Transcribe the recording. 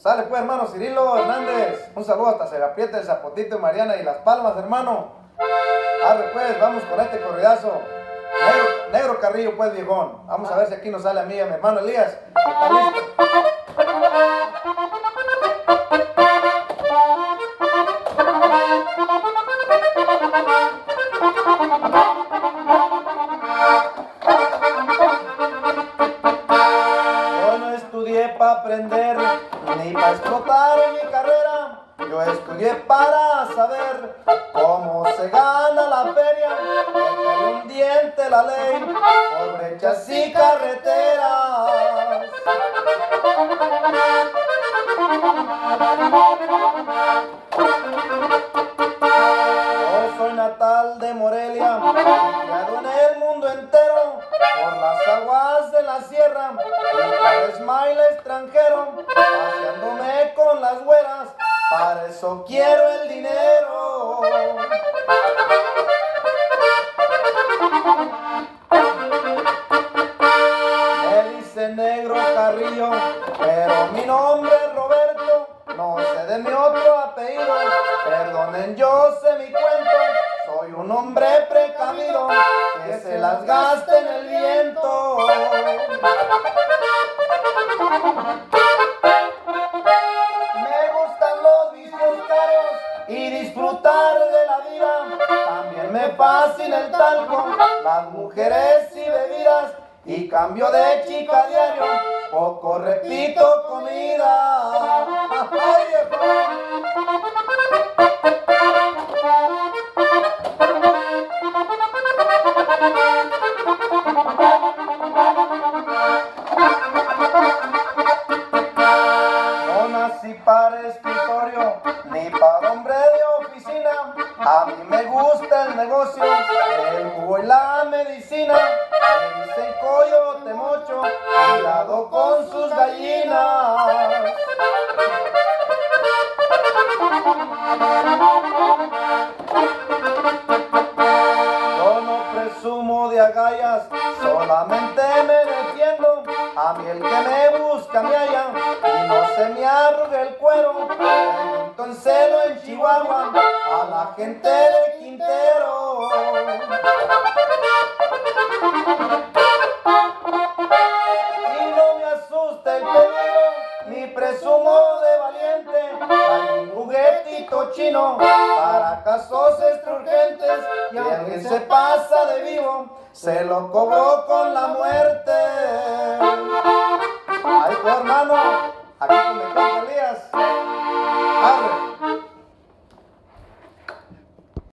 Sale pues, hermano Cirilo Hernández. Un saludo hasta Segapiete, El Zapotito, Mariana y Las Palmas, hermano. Arre pues, vamos con este corridazo. Negro Carrillo, pues, viejón. Vamos a ver si aquí nos sale a mí, a mi hermano Elías. ¿Está listo? Yo no estudié para aprender, ni para explotar mi carrera. Yo estudié para saber cómo se gana la feria. Métele un diente la ley por brechas y carreteras. Yo soy natal de Morelia, criado en el mundo entero, por las aguas de la sierra, y Ismael extranjero, paseándome con las güeras, para eso quiero el dinero. Me dice Negro Carrillo, pero mi nombre es Roberto, no sé de mi otro apellido, perdonen, yo sé mi cuento, soy un hombre precavido, que se las gasta en el viento. Me gustan los vicios caros y disfrutar de la vida, también me fascina el talco, las mujeres y bebidas, y cambio de chica diario, poco repito comida. ¡Ay, no nací para escritorio, ni para hombre de oficina. A mí me gusta el negocio, el jugo y la medicina. Me dicen coyote mocho, cuidado con sus gallinas. Yo no presumo de agallas, solamente me defiendo. A mí el que me busca me halla y no se me arruga el cuero. Pregunto en celo en Chihuahua a la gente de Quintero. Y no me asusta el peligro, ni presumo de valiente. Hay un juguetito chino para casos urgentes, y alguien se pasa de vivo, se lo cobró con la muerte. Ay, pues, hermano.